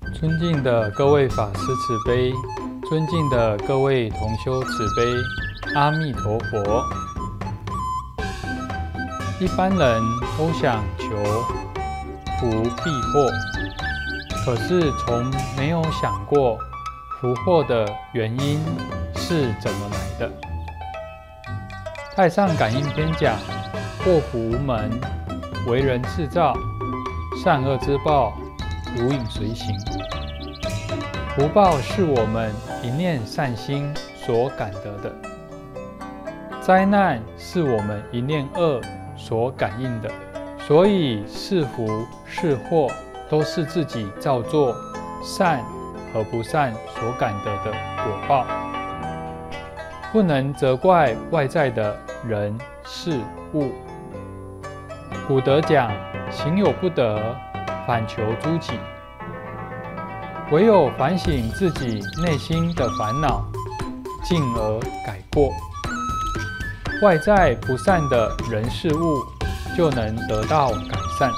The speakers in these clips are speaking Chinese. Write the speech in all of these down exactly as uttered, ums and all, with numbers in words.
尊敬的各位法师慈悲，尊敬的各位同修慈悲，阿弥陀佛。一般人都想求福避祸，可是从没有想过福祸的原因是怎么来的。太上感应篇讲：祸福无门，为人自造，善恶之报如影随形。福报是我们一念善心所感得的，灾难是我们一念恶所感应的，所以是福是祸都是自己造作善和不善所感得的果报，不能责怪外在的人事物。古德讲：行有不得，反求诸己。唯有反省自己内心的烦恼，进而改过，外在不善的人事物就能得到改善。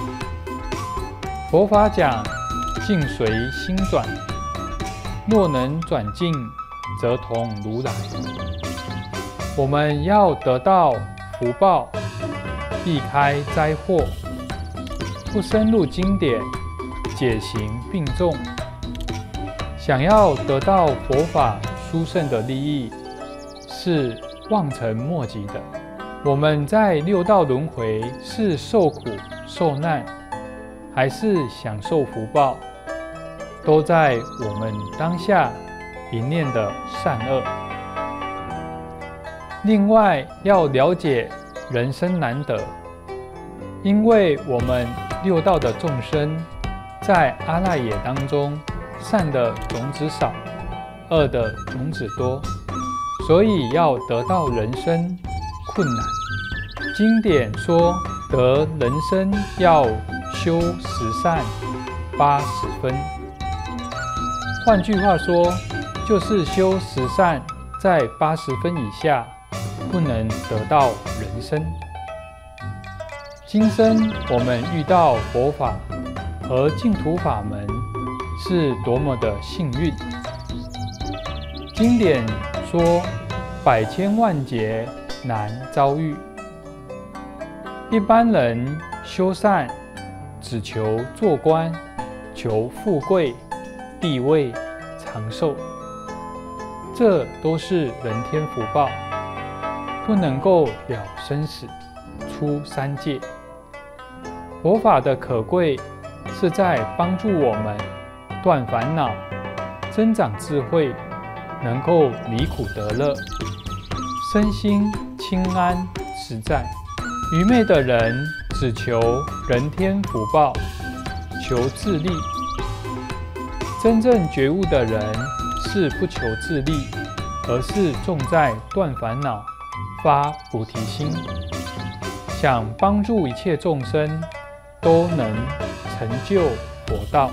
佛法讲：境随心转，若能转境，则同如来。我们要得到福报，避开灾祸，不深入经典解行并重，想要得到佛法殊胜的利益，是望尘莫及的。我们在六道轮回是受苦受难，还是享受福报，都在我们当下一念的善恶。另外要了解人生难得，因为我们六道的众生在阿赖耶当中，善的种子少，恶的种子多，所以要得到人生困难。经典说得人生要修十善八十分，换句话说，就是修十善在八十分以下，不能得到人生。今生我们遇到佛法和净土法门，是多么的幸运。经典说：百千万劫难遭遇。一般人修善，只求做官，求富贵、地位、长寿，这都是人天福报，不能够了生死，出三界。佛法的可贵，是在帮助我们断烦恼，增长智慧，能够离苦得乐，身心清安自在。愚昧的人只求人天福报，求自利；真正觉悟的人是不求自利，而是重在断烦恼，发菩提心，想帮助一切众生都能成就佛道。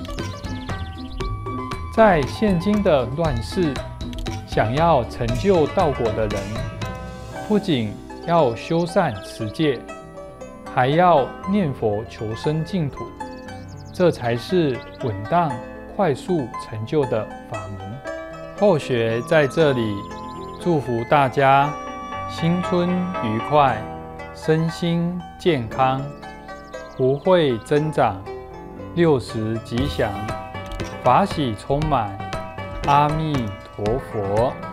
在现今的乱世，想要成就道果的人，不仅要修善持戒，还要念佛求生净土，这才是稳当快速成就的法门。后学在这里祝福大家新春愉快，身心健康，福慧增长，六十吉祥，法喜充满。阿弥陀佛。